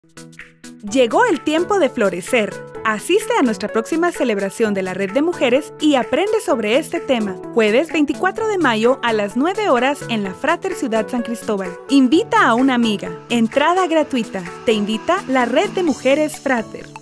Llegó el tiempo de florecer. Asiste a nuestra próxima celebración de la Red de Mujeres y aprende sobre este tema. Jueves 24 de mayo a las 9 horas en la Frater Ciudad San Cristóbal. Invita a una amiga. Entrada gratuita. Te invita la Red de Mujeres Frater.